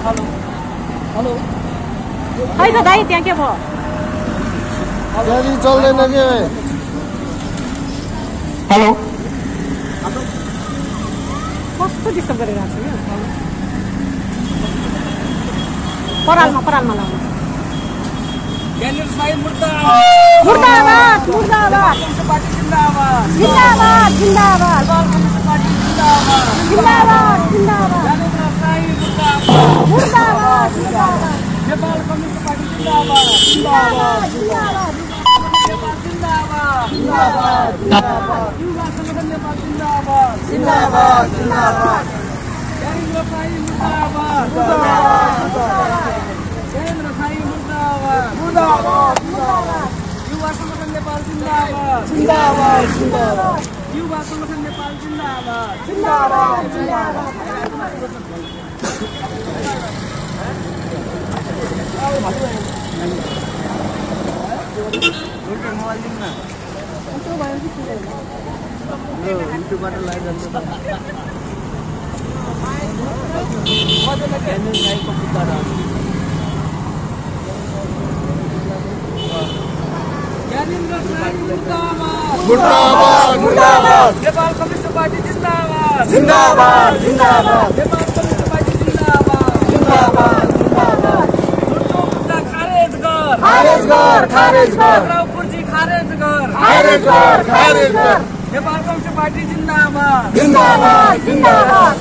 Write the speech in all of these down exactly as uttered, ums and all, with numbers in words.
खै त दाइ त्यहाँ के भयो गाडी चल्दैन के हेलो कस्तो डिस्टर्ब गरिरहेको छ क्या परालमा परालमा लाउनु मुर्दाबाद मुर्दाबाद जिन्दाबाद जिन्दाबाद जिन्दाबाद जिन्दाबाद मुर्दाबाद नेपाल कम्युनिस्ट पार्टी जिन्दाबाद जिन्दाबाद जिन्दाबाद जिन्दाबाद जिन्दाबाद युवा संगठन नेपाल जिन्दाबाद जिन्दाबाद जिन्दाबाद केन्द्र साई मुर्दाबाद केन्द्र साई मुर्दाबाद मुर्दाबाद युवा संगठन नेपाल जिन्दाबाद जिन्दाबाद जिन्दाबाद युवा संगठन नेपाल जिन्दाबाद जिन्दाबाद जिन्दाबाद मुर्दाबाद मुर्दाबाद नेपाल कम्युनिस्ट पार्टी जिन्दाबाद जिन्दाबाद जिन्दाबाद नेपाल कम्युनिस्ट पार्टी जिन्दाबाद जिन्दाबाद जिन्दाबाद खारेज कर खारेज कर खारेज कर पुर्जी खारेज कर खारेज कर खारेज कर नेपाल कम्युनिस्ट पार्टी जिन्दाबाद जिन्दाबाद जिन्दाबाद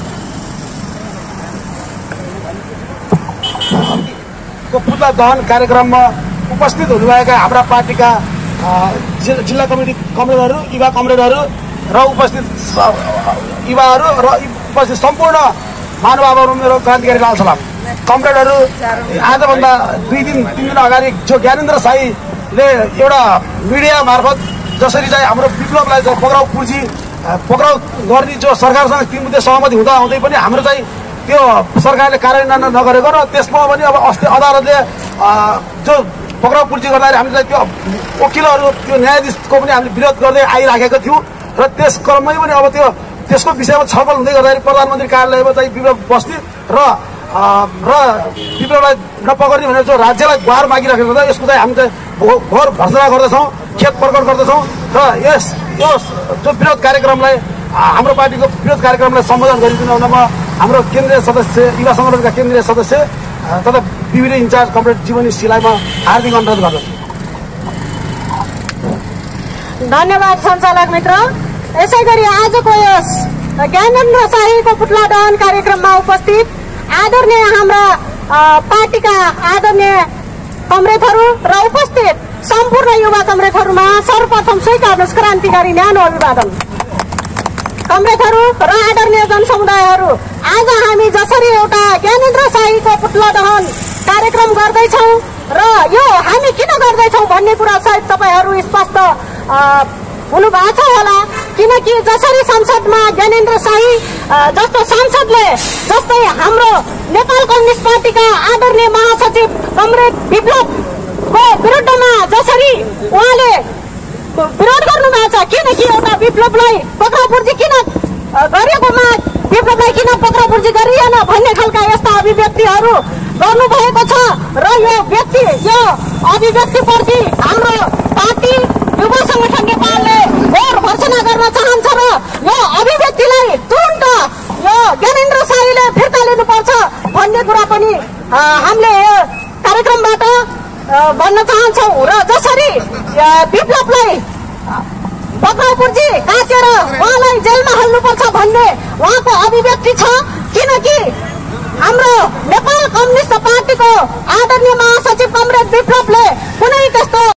को पुतला दहन कार्यक्रममा उपस्थित हुनुभएका हाम्रा पार्टीका जिल्ला कमिटी कमरेडहरू युवा कमरेडहरू र उपस्थित युवाहरू र उपस्थित सम्पूर्ण महानुभावहरू मेरो क्रान्तिकारी लाल सलाम कमरेडहरू आजभन्दा दुई दिन तिन दिन अगाडि जो ज्ञानेन्द्र साईले एउटा मिडिया मार्फत जसरी चाहिँ हाम्रो विप्लवलाई चाहिँ पक्राउ पुर्जी पक्राउ गर्ने जो सरकारसँग ती मुद्दे सहमति हुँदा हुँदै पनि हाम्रो चाहिँ त्यो सरकारले कार्यान्वयन नगरेको र त्यसमा पनि अब अस्ति अदालतले जो पक्राउ पुर्जी गर्दाखेरि हामीलाई त्यो वकिलहरू त्यो न्यायाधीशको पनि हामीले विरोध गर्दै आइराखेको थियौँ र त्यस क्रममै पनि अब त्यो त्यसको विषयमा छलफल हुँदै गर्दाखेरि प्रधानमन्त्री कार्यालयमा चाहिँ विप्लव बस्ने र र विप्लवलाई नपकड्ने भनेर जो राज्यलाई गुहार मागिराखेको छ यसको चाहिँ हामी चाहिँ घोर भर्सना गर्दछौँ खेद प्रकट गर्दछौँ र यस यो जो विरोध कार्यक्रमलाई हाम्रो पार्टीको विरोध कार्यक्रमलाई सम्बोधन गरिदिनुमा हाम्रो केन्द्रीय सदस्य युवा सङ्गठनका केन्द्रीय सदस्य तथा विभिन्न इन्चार्ज कमरेड जीवनी सिलाई म हार्दिक अनुरोध गर्दछु। धन्यवाद सञ्चालक मित्र। यसै गरी आजको यस ज्ञानेन्द्र शाहीको पुतला दहन कार्यक्रममा उपस्थित आदरणीय हाम्रा पार्टीका आदरणीय कमरेडहरू र उपस्थित सम्पूर्ण युवा कमरेडहरूमा सर्वप्रथम स्वीकार्नुहोस् क्रान्तिकारी न्यानो अभिवादन। कमरेडहरू र आदरणीय जनसमुदायहरू, आज हामी जसरी एउटा ज्ञानेन्द्र शाहीको पुतला दहन कार्यक्रम गर्दैछौँ र यो हामी किन गर्दैछौँ भन्ने कुरा सायद तपाईँहरू स्पष्ट हुनुभएको छ होला, किनकि जसरी संसदमा ज्ञानेन्द्र शाही जस्तो सांसदले जस्तै हाम्रो नेपाल कम्युनिस्ट पार्टीका आदरणीय महासचिव कमरेड विप्लवको विरुद्धमा जसरी उहाँले विरोध गर्नुभएको छ, किनकि एउटा विप्लवलाई पक्राउपुर्जी किन गरिएकोमा विप्लवलाई किन पक्राउपुर्जी गरिएन भन्ने खालका यस्ता अभिव्यक्तिहरू गर्नुभएको छ र यो व्यक्ति यो अभिव्यक्तिप्रति हाम्रो पार्टी युवा संगठन नेपालले घोर भर्सना गर्न चाहन्छ र यो अभिव्यक्तिलाई तुरन्त यो ज्ञानेन्द्र शाहीले फिर्ता लिनुपर्छ भन्ने कुरा पनि हामीले यो कार्यक्रमबाट भन्न चाहन्छौँ र जसरी विप्लवलाई पक्राउपुर्जी काटेर उहाँलाई जेलमा हाल्नुपर्छ भन्ने उहाँको अभिव्यक्ति छ, किनकि हाम्रो नेपाल कम्युनिस्ट पार्टीको आदरणीय महासचिव कमरेड विप्लवले कुनै त्यस्तो